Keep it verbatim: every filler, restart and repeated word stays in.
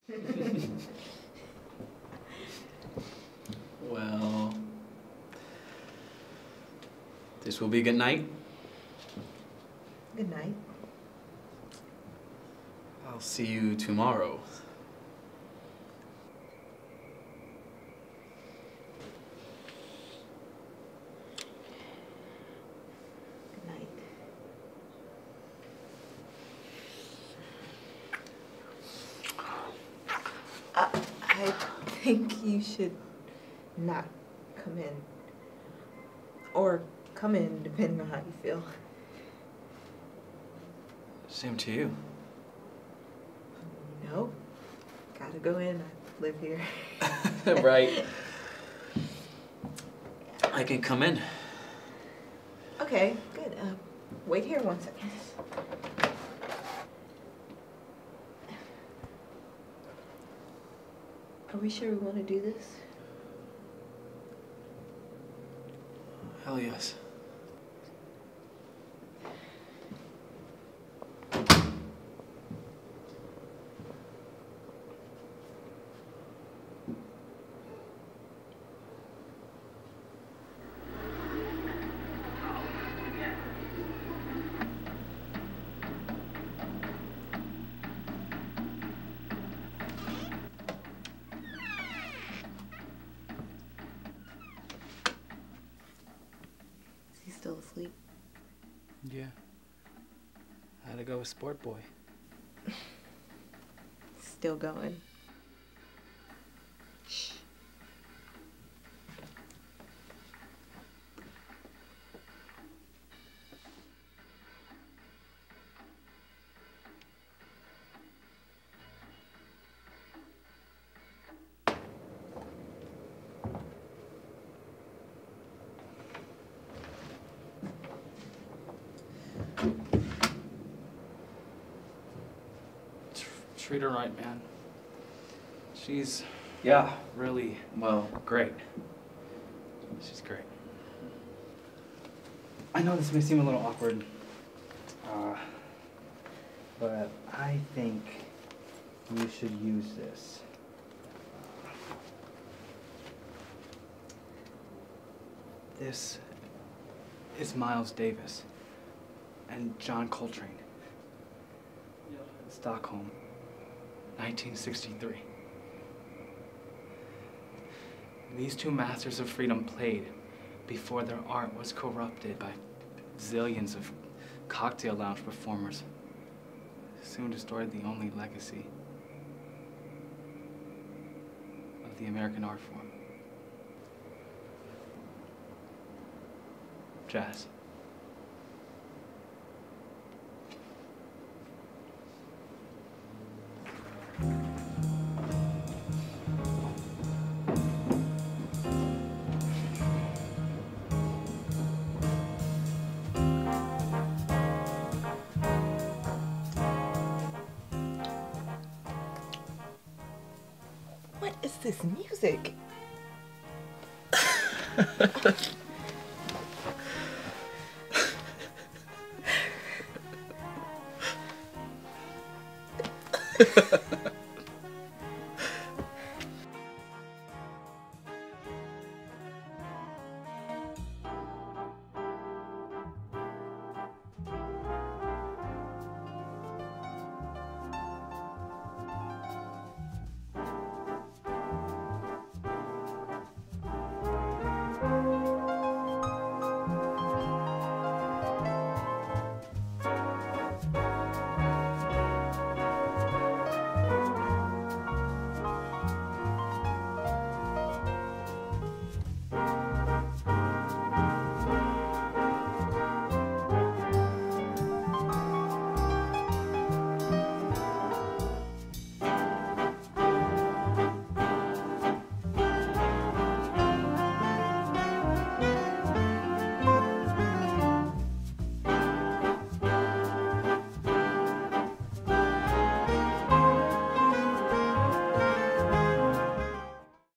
Well, this will be good night. Good night. I'll see you tomorrow. Good night. Uh, I think you should not come in. Or come in, depending on how you feel. Same to you. No. Gotta go in. I live here. Right. I can come in. Okay, good. Uh, wait here one second. Are we sure we want to do this? Hell yes. Is he still asleep? Yeah. I had to go with Sport Boy. Still going. Shh. Treat her right, man. She's, yeah, really, well, great. She's great. I know this may seem a little awkward, uh, but I think you should use this. This is Miles Davis and John Coltrane. Stockholm, nineteen sixty-three. These two masters of freedom played before their art was corrupted by zillions of cocktail lounge performers. Soon destroyed the only legacy of the American art form. Jazz. What is this music? Ha ha ha.